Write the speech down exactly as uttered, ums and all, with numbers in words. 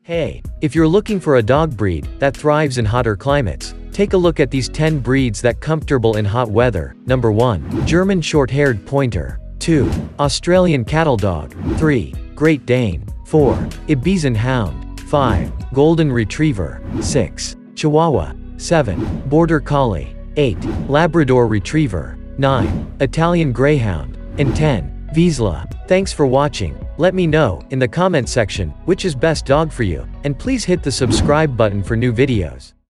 Hey, if you're looking for a dog breed that thrives in hotter climates, take a look at these ten breeds that comfortable in hot weather. Number one. German Short-Haired Pointer. two. Australian Cattle Dog. three. Great Dane. four. Ibizan Hound. five. Golden Retriever. six. Chihuahua. seven. Border Collie. eight. Labrador Retriever. nine. Italian Greyhound. And ten. Vizsla. Thanks for watching. Let me know, in the comment section, which is best dog for you, and please hit the subscribe button for new videos.